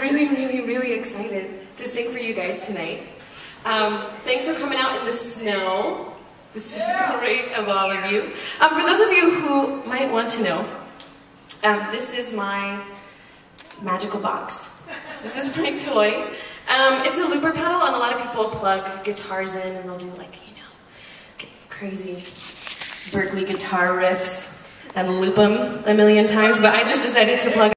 really excited to sing for you guys tonight. Thanks for coming out in the snow. This is great of all of you. For those of you who might want to know, this is my magical box. This is my toy. It's a looper pedal, and a lot of people plug guitars in and they'll do, like, you know, crazy Berkeley guitar riffs and loop them a million times, but I just decided to plug